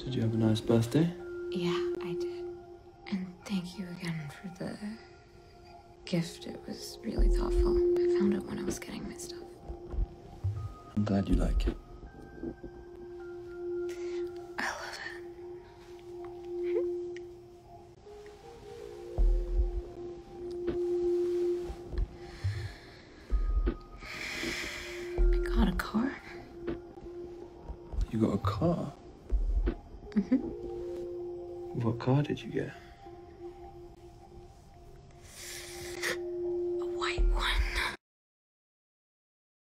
Did you have a nice birthday? Yeah, I did. And thank you again for the gift. It was really thoughtful. I found it when I was getting my stuff. I'm glad you like it. I love it. I got a car. You got a car? Mm-hmm. What car did you get?